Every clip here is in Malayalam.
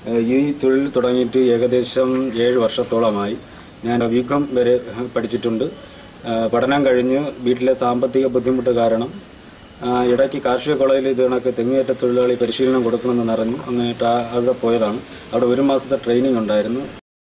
ഈ തൊഴിൽ തുടങ്ങിയിട്ട് ഏകദേശം 7 വർഷത്തോളമായി. ഞാൻ ബികോം വരെ പഠിച്ചിട്ടുണ്ട്. പഠനം കഴിഞ്ഞ് വീട്ടിലെ സാമ്പത്തിക ബുദ്ധിമുട്ട് കാരണം ഇടയ്ക്ക് കാർഷിക കോളേജിൽ ഇത് കണക്ക് തെങ്ങേറ്റ തൊഴിലാളി പരിശീലനം കൊടുക്കണമെന്ന് അറിഞ്ഞു. അങ്ങനെയിട്ട് അവിടെ പോയതാണ്. അവിടെ 1 മാസത്തെ ട്രെയിനിങ് ഉണ്ടായിരുന്നു.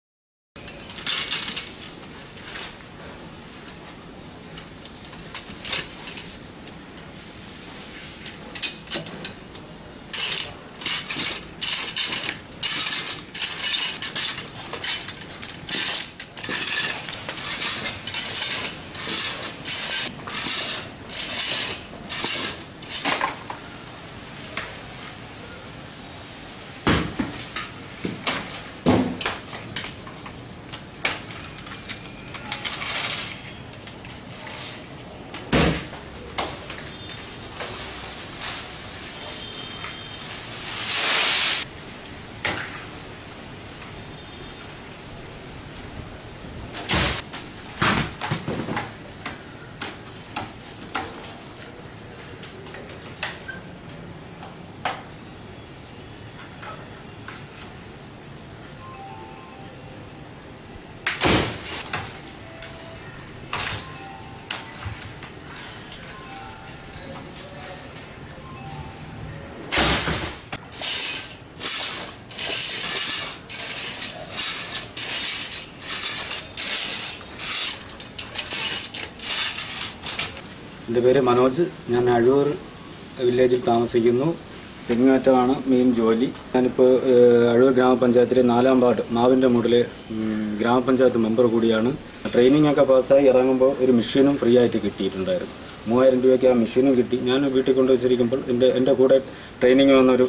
എൻ്റെ പേര് മനോജ്. ഞാൻ അഴൂർ വില്ലേജിൽ താമസിക്കുന്നു. തെങ്ങേറ്റമാണ് മെയിൻ ജോലി. ഞാനിപ്പോൾ അഴൂർ ഗ്രാമപഞ്ചായത്തിലെ 4-ാം വാർഡ് മാവിൻ്റെ മൂടിലെ ഗ്രാമപഞ്ചായത്ത് മെമ്പർ കൂടിയാണ്. ട്രെയിനിങ് ഒക്കെ പാസ്സായി ഇറങ്ങുമ്പോൾ ഒരു മെഷീനും ഫ്രീ ആയിട്ട് കിട്ടിയിട്ടുണ്ടായിരുന്നു. 3000 രൂപയ്ക്ക് ആ മെഷീനും കിട്ടി. ഞാൻ വീട്ടിൽ കൊണ്ടുവച്ചിരിക്കുമ്പോൾ എൻ്റെ കൂടെ ട്രെയിനിങ് വന്നൊരു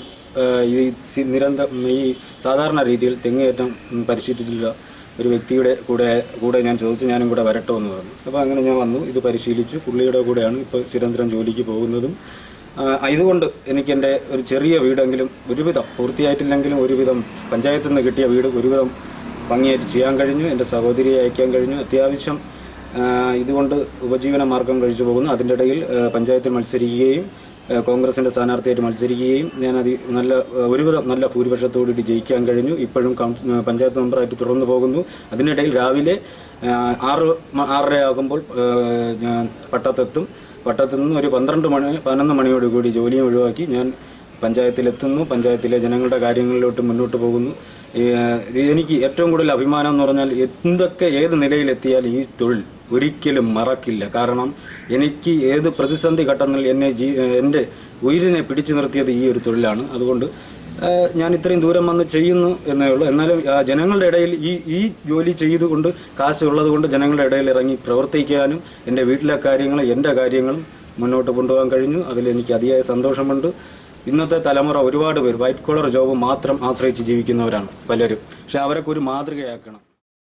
ഈ സാധാരണ രീതിയിൽ തെങ്ങേറ്റം പരിശീലിച്ചിട്ടില്ല ഒരു വ്യക്തിയുടെ കൂടെ ഞാൻ ചോദിച്ചു, ഞാനും കൂടെ വരട്ടോ എന്ന് പറഞ്ഞു. അപ്പോൾ അങ്ങനെ ഞാൻ വന്നു. ഇത് പരിശീലിച്ചു. പുള്ളിയുടെ കൂടെയാണ് ഇപ്പോൾ നിരന്തരം ജോലിക്ക് പോകുന്നതും. ഇതുകൊണ്ട് എനിക്ക് എൻ്റെ ഒരു ചെറിയ വീടെങ്കിലും ഒരുവിധം പൂർത്തിയായിട്ടില്ലെങ്കിലും ഒരുവിധം പഞ്ചായത്തിൽ നിന്ന് കിട്ടിയ വീട് ഒരുവിധം ഭംഗിയായിട്ട് ചെയ്യാൻ കഴിഞ്ഞു. എൻ്റെ സഹോദരിയെ അയക്കാൻ കഴിഞ്ഞു. അത്യാവശ്യം ഇതുകൊണ്ട് ഉപജീവന മാർഗം കഴിച്ചു പോകുന്നു. അതിൻ്റെ ഇടയിൽ പഞ്ചായത്തിൽ മത്സരിക്കുകയും കോൺഗ്രസിൻ്റെ സ്ഥാനാർത്ഥിയായിട്ട് മത്സരിക്കുകയും ഞാനത് ഒരുവിധം നല്ല ഭൂരിപക്ഷത്തോടുകൂടി ജയിക്കാൻ കഴിഞ്ഞു. ഇപ്പോഴും പഞ്ചായത്ത് മെമ്പറായിട്ട് തുടർന്നു പോകുന്നു. അതിനിടയിൽ രാവിലെ 6:30 ആകുമ്പോൾ പട്ടത്തു നിന്ന് ഒരു 11 മണിയോടുകൂടി ജോലിയും ഒഴിവാക്കി ഞാൻ പഞ്ചായത്തിലെത്തുന്നു. പഞ്ചായത്തിലെ ജനങ്ങളുടെ കാര്യങ്ങളിലോട്ട് മുന്നോട്ട് പോകുന്നു. എനിക്ക് ഏറ്റവും കൂടുതൽ അഭിമാനം എന്ന് പറഞ്ഞാൽ ഏത് നിലയിലെത്തിയാൽ ഈ തൊഴിൽ ഒരിക്കലും മറക്കില്ല. കാരണം എനിക്ക് ഏത് പ്രതിസന്ധി ഘട്ടങ്ങളിൽ എൻ്റെ ഉയിരിനെ പിടിച്ചു നിർത്തിയത് ഈ ഒരു തൊഴിലാണ്. അതുകൊണ്ട് ഞാൻ ഇത്രയും ദൂരം വന്ന് ചെയ്യുന്നു എന്നേ ഉള്ളൂ. എന്നാലും ജനങ്ങളുടെ ഇടയിൽ ഈ ജോലി ചെയ്തുകൊണ്ട് കാശുള്ളത് കൊണ്ട് ജനങ്ങളുടെ ഇടയിൽ ഇറങ്ങി പ്രവർത്തിക്കാനും എൻ്റെ വീട്ടിലെ കാര്യങ്ങളും എൻ്റെ കാര്യങ്ങളും മുന്നോട്ട് കൊണ്ടുപോകാൻ കഴിഞ്ഞു. അതിലെനിക്ക് അതിയായ സന്തോഷമുണ്ട്. ഇന്നത്തെ തലമുറ ഒരുപാട് പേര് വൈറ്റ് കോളർ ജോബ് മാത്രം ആശ്രയിച്ച് ജീവിക്കുന്നവരാണ് പലരും. പക്ഷെ അവരൊക്കെ ഒരു മാതൃകയാക്കണം.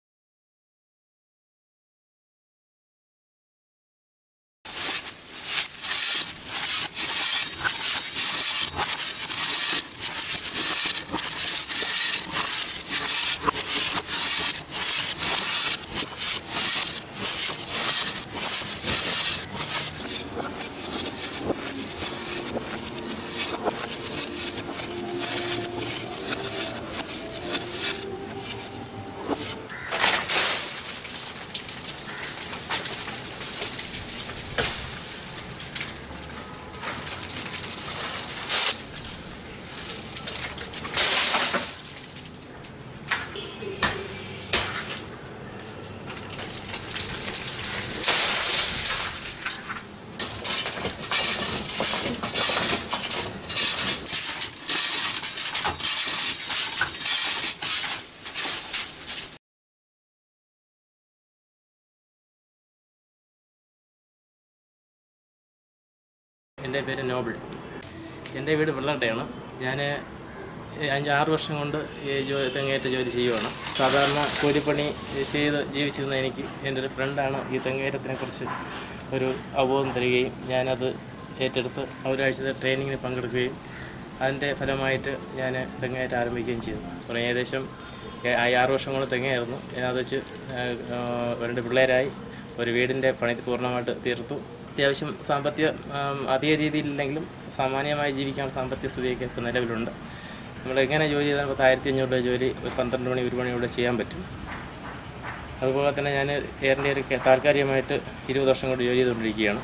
എൻ്റെ പേര് നോബിൾ. എൻ്റെ വീട് വെള്ളട്ടയാണ്. ഞാൻ 5-6 വർഷം കൊണ്ട് തെങ്ങേറ്റ ജോലി ചെയ്യുവാണ്. സാധാരണ കൂലിപ്പണി ചെയ്ത് ജീവിച്ചിരുന്ന എനിക്ക് എൻ്റെ ഒരു ഫ്രണ്ടാണ് ഈ തെങ്ങേറ്റത്തിനെക്കുറിച്ച് ഒരു അവബോധം തരികയും ഞാനത് ഏറ്റെടുത്ത് ഒരാഴ്ചത്തെ ട്രെയിനിങ്ങിന് പങ്കെടുക്കുകയും അതിൻ്റെ ഫലമായിട്ട് ഞാൻ തെങ്ങേറ്റം ആരംഭിക്കുകയും ചെയ്തു. ഏകദേശം 6 വർഷം കൊണ്ട് തെങ്ങയായിരുന്നു. അത് വെച്ച് 2 പിള്ളേരായി ഒരു വീടിൻ്റെ പണി പൂർണ്ണമായിട്ട് തീർത്തു. അത്യാവശ്യം സാമ്പത്തിക അധിക രീതിയിലില്ലെങ്കിലും സാമാന്യമായി ജീവിക്കാനുള്ള സാമ്പത്തിക സ്ഥിതിയൊക്കെ ഇപ്പോൾ നിലവിലുണ്ട്. നമ്മളെങ്ങനെ ജോലി ചെയ്താൽ 1500 രൂപ ജോലി ഒരു 12 മണി 1 മണിയോടെ ചെയ്യാൻ പറ്റും. അതുപോലെ തന്നെ ഞാൻ എയർ ഇന്ത്യയിൽ താൽക്കാലികമായിട്ട് 20 വർഷം കൊണ്ട് ജോലി ചെയ്തുകൊണ്ടിരിക്കുകയാണ്.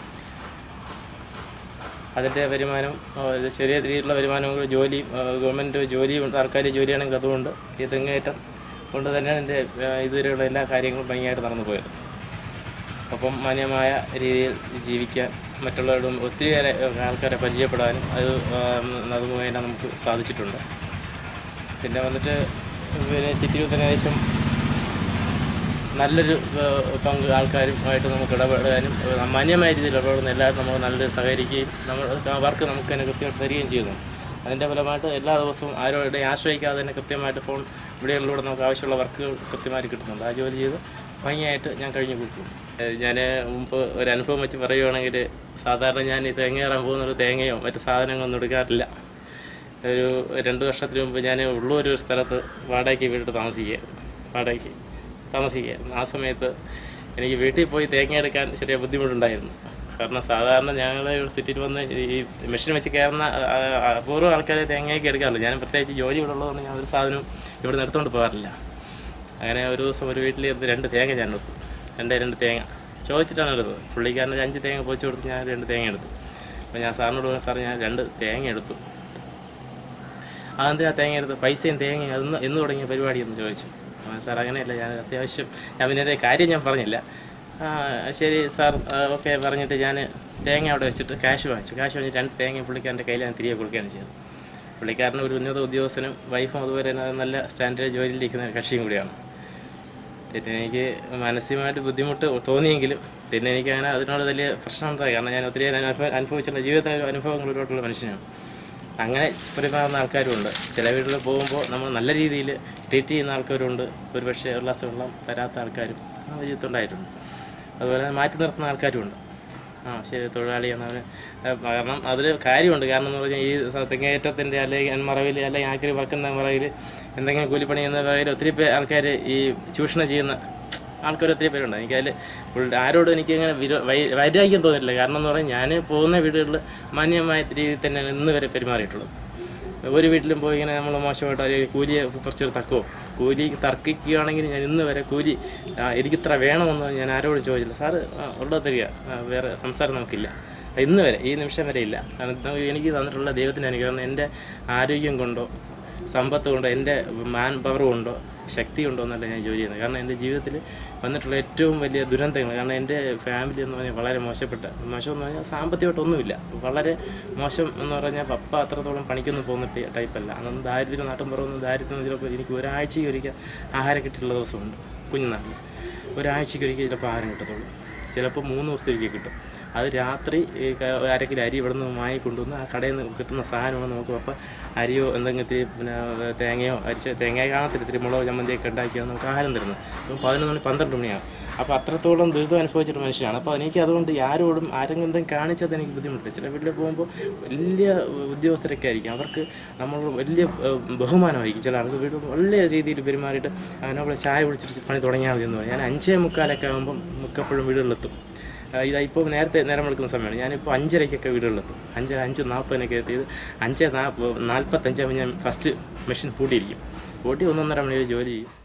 അതിൻ്റെ വരുമാനം ചെറിയ രീതിയിലുള്ള വരുമാനം ജോലി ഗവൺമെൻറ് ജോലി താൽക്കാലിക ജോലിയാണെങ്കിൽ അതുകൊണ്ട് ഈ തെങ്ങേറ്റം കൊണ്ട് തന്നെയാണ് എൻ്റെ ഇതുവരെയുള്ള എല്ലാ കാര്യങ്ങളും ഭംഗിയായിട്ട് നടന്നു പോയത്. അപ്പം മാന്യമായ രീതിയിൽ ജീവിക്കാൻ മറ്റുള്ളവരോടും ഒത്തിരി ആൾക്കാരെ പരിചയപ്പെടാനും അത് മുഖേന നമുക്ക് സാധിച്ചിട്ടുണ്ട്. പിന്നെ വന്നിട്ട് സിറ്റിയിൽ തന്നെ ഏകദേശം നല്ലൊരു പങ്ക് ആൾക്കാരുമായിട്ട് നമുക്ക് ഇടപെടാനും മാന്യമായ രീതിയിൽ ഇടപെടുന്ന എല്ലാവരും നമ്മൾ നല്ലൊരു സഹകരിക്കുകയും വർക്ക് നമുക്ക് തന്നെ കൃത്യമായിട്ട് തരികയും ചെയ്യുന്നു. അതിൻ്റെ ഫലമായിട്ട് എല്ലാ ദിവസവും ആരോടെയും ആശ്രയിക്കാതെ തന്നെ കൃത്യമായിട്ട് ഫോൺ വിളികളിലൂടെ നമുക്ക് ആവശ്യമുള്ള വർക്കുകൾ കൃത്യമായിട്ട് കിട്ടുന്നുണ്ട്. ആ ജോലി ചെയ്ത് ഭംഗിയായിട്ട് ഞാൻ കഴിഞ്ഞു കൊടുക്കും. ഞാൻ മുമ്പ് ഒരു അനുഭവം വെച്ച് പറയുകയാണെങ്കിൽ സാധാരണ ഞാൻ ഈ തേങ്ങ കയറാൻ പോകുന്നൊരു തേങ്ങയോ മറ്റു സാധനങ്ങളൊന്നും എടുക്കാറില്ല. ഒരു 2 വർഷത്തിന് മുമ്പ് ഞാൻ ഉള്ളൊരു സ്ഥലത്ത് വാടകയ്ക്ക് വീട്ടിൽ താമസിക്കുകയായിരുന്നു. ആ സമയത്ത് എനിക്ക് വീട്ടിൽ പോയി തേങ്ങ എടുക്കാൻ ചെറിയ ബുദ്ധിമുട്ടുണ്ടായിരുന്നു. കാരണം സാധാരണ ഞങ്ങൾ സിറ്റിയിൽ വന്ന് ഈ മെഷീൻ വെച്ച് കയറുന്ന അപൂർവം ആൾക്കാരെ തേങ്ങയൊക്കെ എടുക്കാറില്ല. ഞാൻ പ്രത്യേകിച്ച് ജോലി ഇവിടെ ഉള്ളതുകൊണ്ട് ഞാൻ ഒരു സാധനവും ഇവിടെ നിന്ന് എടുത്തുകൊണ്ട് പോകാറില്ല. അങ്ങനെ ഒരു ദിവസം ഒരു വീട്ടിൽ 2 തേങ്ങ ഞാൻ എടുത്തു. 2 തേങ്ങ ചോദിച്ചിട്ടാണ് എടുത്തത്. പുള്ളിക്കാരന് 5 തേങ്ങ പൊച്ചു കൊടുത്ത് ഞാൻ 2 തേങ്ങ എടുത്തു. അപ്പോൾ ഞാൻ സാറിനോട് പറഞ്ഞു, സാർ ഞാൻ 2 തേങ്ങ എടുത്തു. അതെന്താ തേങ്ങ എടുത്ത് പൈസയും തേങ്ങയും അതൊന്ന് എന്ന് തുടങ്ങിയ പരിപാടിയെന്ന് ചോദിച്ചു. സാർ അങ്ങനെയല്ല, ഞാൻ അത്യാവശ്യം ഞാൻ പിന്നെ കാര്യം ഞാൻ പറഞ്ഞില്ല. ശരി സാർ ഓക്കെ പറഞ്ഞിട്ട് ഞാൻ തേങ്ങ അവിടെ വെച്ചിട്ട് ക്യാഷ് വാങ്ങിച്ചു 2 തേങ്ങ പുള്ളിക്കാരൻ്റെ കയ്യിൽ ഞാൻ തിരികെ കൊടുക്കുകയാണ് ചെയ്തത്. പുള്ളിക്കാരൻ ഒരു ഉന്നത ഉദ്യോഗസ്ഥനും വൈഫും അതുപോലെ തന്നെ നല്ല സ്റ്റാൻഡേർഡ് ജോലിയിലിരിക്കുന്ന കക്ഷിയും കൂടിയാണ്. പിന്നെ എനിക്ക് മാനസികമായിട്ട് ബുദ്ധിമുട്ട് തോന്നിയെങ്കിലും പിന്നെ എനിക്ക് അങ്ങനെ അതിനോട് വലിയ പ്രശ്നം ഉണ്ടായി. കാരണം ഞാൻ ഒത്തിരി അനുഭവിച്ചിട്ടുണ്ട്. ജീവിതത്തിലെ അനുഭവങ്ങളോട്ടുള്ള മനുഷ്യനാണ്. അങ്ങനെ പെരുമാറുന്ന ആൾക്കാരുമുണ്ട്. ചില വീട്ടിൽ പോകുമ്പോൾ നമ്മൾ നല്ല രീതിയിൽ ട്രീറ്റ് ചെയ്യുന്ന ആൾക്കാരുണ്ട്. ഒരുപക്ഷെ ഒരു ഗ്ലാസ് വെള്ളം തരാത്ത ആൾക്കാരും നമ്മുടെ ജീവിതത്തിലുണ്ടായിട്ടുണ്ട്. അതുപോലെ മാറ്റി നിർത്തുന്ന ആൾക്കാരുമുണ്ട്. ശരി തൊഴിലാളി എന്നവന് കാരണം അതിൽ കാര്യമുണ്ട്. കാരണം എന്ന് പറഞ്ഞാൽ ഈ തെങ്ങേറ്റത്തിൻ്റെ അല്ലെങ്കിൽ മറവിൽ അല്ലെങ്കിൽ ആക്രി വറക്കുന്ന മറവിൽ എന്തെങ്കിലും കൂലിപ്പണി എന്ന വകയിൽ ഒത്തിരി ആൾക്കാർ ഈ ചൂഷണം ചെയ്യുന്ന ആൾക്കാർ ഒത്തിരി പേരുണ്ട്. എനിക്കതിൽ ആരോടും എനിക്കങ്ങനെ വൈരാഗ്യം തോന്നിയിട്ടില്ല. കാരണം എന്ന് പറഞ്ഞാൽ ഞാൻ പോകുന്ന വീടുകളിൽ മാന്യമായ രീതിയിൽ തന്നെയാണ് ഇന്ന് വരെ പെരുമാറിയിട്ടുള്ളത്. ഒരു വീട്ടിലും പോയി ഇങ്ങനെ നമ്മൾ മോശമായിട്ട് കൂലിയെ കുറച്ചൊരു കൂലി തർക്കിക്കുകയാണെങ്കിൽ ഞാൻ ഇന്ന് വരെ കൂലി എനിക്കിത്ര വേണമെന്ന് ഞാൻ ആരോടും ചോദിച്ചില്ല. സാറ് ഉള്ളത് തരിക, വേറെ സംസാരം നമുക്കില്ല. ഇന്ന് വരെ ഈ നിമിഷം വരെ ഇല്ല. എനിക്ക് തന്നിട്ടുള്ള ദൈവത്തിന് അനുഗ്രഹം എൻ്റെ ആരോഗ്യം കൊണ്ടോ സമ്പത്ത് കൊണ്ടോ എൻ്റെ മാൻ പവർ കൊണ്ടോ ശക്തി ഉണ്ടോ എന്നല്ല ഞാൻ ജോലി ചെയ്യുന്നത്. കാരണം എൻ്റെ ജീവിതത്തിൽ വന്നിട്ടുള്ള ഏറ്റവും വലിയ ദുരന്തങ്ങൾ, കാരണം എൻ്റെ ഫാമിലി എന്ന് പറഞ്ഞാൽ വളരെ മോശം എന്ന് പറഞ്ഞാൽ സാമ്പത്തികമായിട്ടൊന്നുമില്ല. വളരെ മോശം എന്ന് പറഞ്ഞാൽ പപ്പ അത്രത്തോളം പണിക്കൊന്നും പോകുന്ന ടൈപ്പല്ല. അതൊന്നും ദാരിദ്ര്യം നാട്ടും പുറമൊന്നും ദാരിദ്ര്യം ചിലപ്പോൾ എനിക്ക് ഒരാഴ്ചയ്ക്ക് ഒരിക്കൽ ആഹാരം കിട്ടിയുള്ള ദിവസമുണ്ട്. കുഞ്ഞുനാളിൽ ഒരാഴ്ചയ്ക്ക് ഒരിക്കൽ ചിലപ്പോൾ ആഹാരം കിട്ടത്തുള്ളൂ. ചിലപ്പോൾ 3 ദിവസത്തേക്ക് കിട്ടും. അത് രാത്രി 1/2 കിലോ അരി ഇവിടെ നിന്ന് വാങ്ങിക്കൊണ്ടുവന്ന് ആ കടയിൽ നിന്ന് കിട്ടുന്ന സാധനമാണ് നമുക്ക് അപ്പോൾ അരിയോ എന്തെങ്കിലും ഇത്തിരി പിന്നെ തേങ്ങയോ തേങ്ങ കാണത്തില്ല ഇത്തിരി മുളക് ചമ്മന്തിയൊക്കെ ഉണ്ടാക്കിയാണ് നമുക്ക് ആഹാരം തരുന്നത്. അപ്പം 11 മണി 12 മണിയാകും. അപ്പോൾ അത്രത്തോളം ദുരിതം അനുഭവിച്ചിട്ട് മനുഷ്യനാണ്. അപ്പോൾ എനിക്ക് അതുകൊണ്ട് ആരോടും ആരെങ്കിലും എന്തെങ്കിലും കാണിച്ചത് എനിക്ക് ബുദ്ധിമുട്ടില്ല. ചില വീട്ടിൽ പോകുമ്പോൾ വലിയ ഉദ്യോഗസ്ഥരൊക്കെ ആയിരിക്കും. അവർക്ക് നമ്മൾ വലിയ ബഹുമാനമായിരിക്കും. ചില ആൾക്ക് വീട്ടിൽ വലിയ രീതിയിൽ പെരുമാറിയിട്ട് നമ്മളെ ചായ കുടിച്ചിട്ട് പണി തുടങ്ങിയാൽ മതി എന്ന് പറയും. ഞാൻ 5:45 ആകുമ്പം മിക്കപ്പോഴും വീടുകളിലെത്തും. ഇതായിപ്പോൾ നേരത്തെ നേരം വെളുക്കുന്ന സമയമാണ്. ഞാനിപ്പോൾ 5:30 വീടുകളിലെത്തും. 5:40 എത്തിയത് 5:45 ഞാൻ ഫസ്റ്റ് മെഷീൻ പൂട്ടിയിരിക്കും. പൂട്ടി 1-1.5 മണി ജോലി ചെയ്യും.